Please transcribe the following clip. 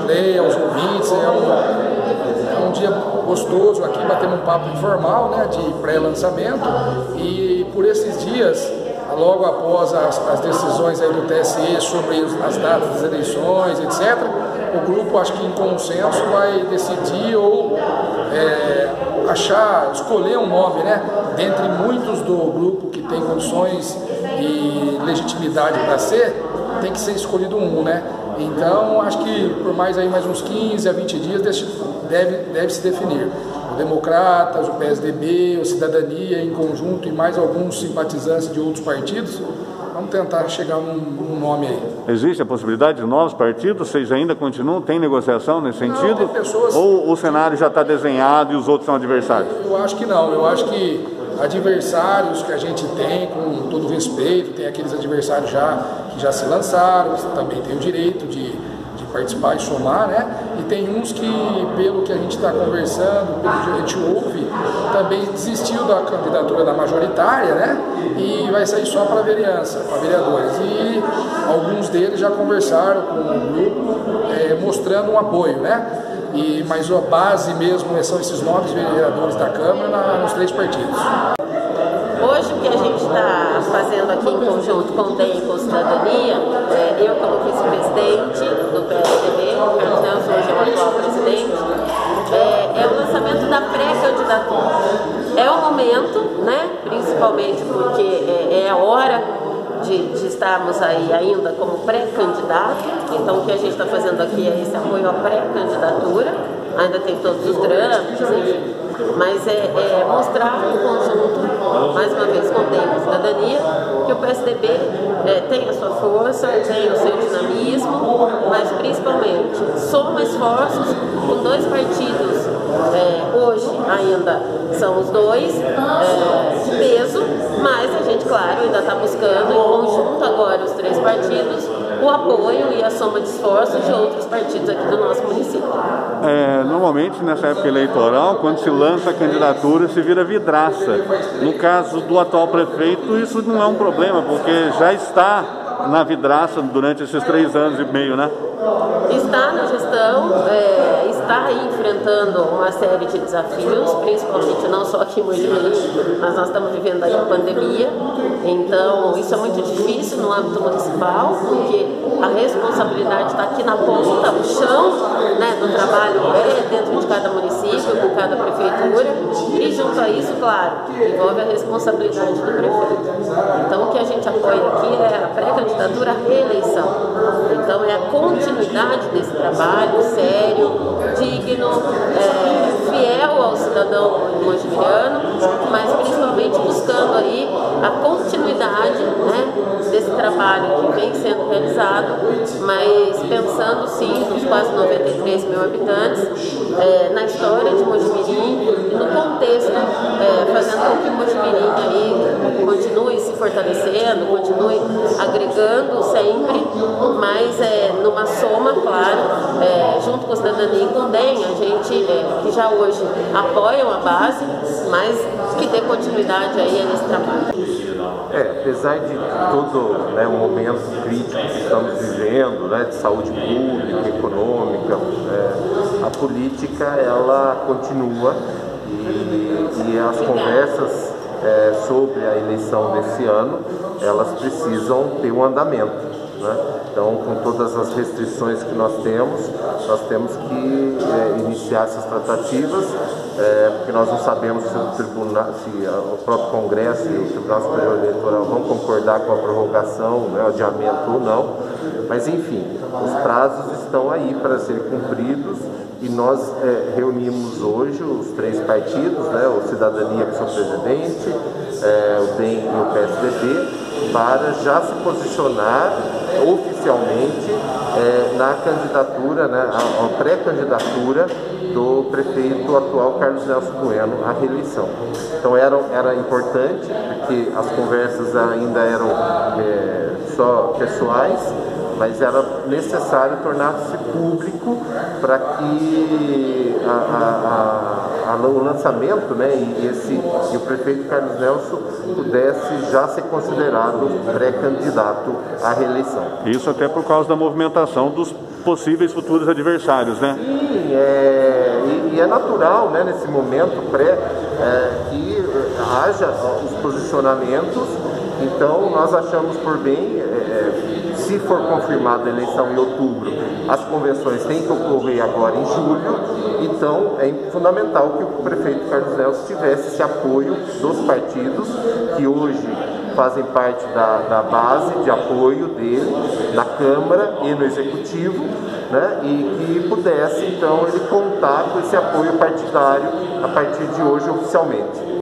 Assembleia, aos ouvintes. É um dia gostoso aqui, batendo um papo informal, né, de pré-lançamento. E por esses dias, logo após as decisões aí do TSE sobre as datas das eleições, etc., o grupo, acho que em consenso, vai decidir ou escolher um nome, né, dentre muitos do grupo que tem condições e legitimidade para ser, tem que ser escolhido um, né? Então, acho que por mais uns 15 a 20 dias deve se definir. O Democratas, o PSDB, o Cidadania em conjunto e mais alguns simpatizantes de outros partidos, vamos tentar chegar num nome aí. Existe a possibilidade de novos partidos? Vocês ainda continuam? Tem negociação nesse sentido? Não, tem pessoas... Ou o cenário já está desenhado e os outros são adversários? Eu acho que não. Eu acho que adversários que a gente tem, com todo respeito, tem aqueles adversários que já se lançaram, que também tem o direito de participar e somar, né? E tem uns que, pelo que a gente está conversando, pelo que a gente ouve, também desistiu da candidatura da majoritária, né? E vai sair só para vereança, para vereadores. E alguns deles já conversaram com o grupo, mostrando um apoio, né? Mas a base mesmo são esses 9 vereadores da Câmara nos 3 partidos. Hoje o que a gente está fazendo aqui em conjunto com o DEM e com a Cidadania, eu como vice-presidente do PSDB, o Carlos Nelson hoje é o atual presidente, é o lançamento da pré-candidatura. É o momento, né, principalmente porque é a hora de estarmos aí ainda como pré-candidato. Então o que a gente está fazendo aqui é esse apoio à pré-candidatura, ainda tem todos os trâmites, enfim, mas é mostrar em conjunto, mais uma vez com o DEM e Cidadania, que o PSDB tem a sua força, tem o seu dinamismo, mas principalmente soma esforços com 2 partidos, hoje ainda são os 2 de peso, mas a gente, claro, ainda está buscando em conjunto agora os 3 partidos o apoio e a soma de esforços de outros partidos aqui do nosso município. Normalmente, nessa época eleitoral, quando se lança a candidatura, se vira vidraça. No caso do atual prefeito, isso não é um problema, porque já está na vidraça durante esses 3 anos e meio, né? Está na gestão, está aí enfrentando uma série de desafios, principalmente não só aqui em Mogi Mirim, mas nós estamos vivendo aí a pandemia, então isso é muito difícil no âmbito municipal, porque a responsabilidade está aqui na ponta, o chão, né, do trabalho dentro de cada município, com cada prefeitura, e junto a isso, claro, envolve a responsabilidade do prefeito. Então o que a gente apoia aqui é a pré-candidatura à reeleição. Então é a continuidade desse trabalho sério, digno, fiel ao cidadão mojimiano, mas principalmente buscando aí a continuidade, né, desse trabalho que vem sendo realizado, mas pensando sim nos quase 93 mil habitantes, na história de Mogi Mirim e no contexto, fazendo com que Mogi Mirim aí continue se fortalecendo, continue agregando sempre, mas numa soma, claro, junto com a Cidadania e com o DEM, a gente que já hoje apoiam a base, mas que dê continuidade aí nesse trabalho. Apesar de todo, né, o momento crítico que estamos vivendo, né, de saúde pública, econômica, a política ela continua e as conversas sobre a eleição desse ano, elas precisam ter um andamento, né? Então, com todas as restrições que nós temos que iniciar essas tratativas, porque nós não sabemos se o próprio Congresso e o Tribunal Superior Eleitoral vão concordar com a prorrogação, né, o adiamento ou não, mas enfim, os prazos estão aí para serem cumpridos e nós reunimos hoje os 3 partidos, né, o Cidadania com o seu presidente, o DEM e o PSDB, para já se posicionar oficialmente na candidatura, né, a pré-candidatura do prefeito atual Carlos Nelson Bueno à reeleição. Então era importante, porque as conversas ainda eram só pessoais, mas era necessário tornar-se público para que o lançamento, né, e o prefeito Carlos Nelson pudesse já ser considerado pré-candidato à reeleição. Isso até por causa da movimentação dos possíveis futuros adversários, né? Sim, e é natural, né, nesse momento que haja os posicionamentos. Então nós achamos por bem, se for confirmada a eleição em outubro, as convenções têm que ocorrer agora em julho. Então é fundamental que o prefeito Carlos Nelson tivesse esse apoio dos partidos que hoje fazem parte da base de apoio dele na Câmara e no Executivo, né? E que pudesse então ele contar com esse apoio partidário a partir de hoje oficialmente.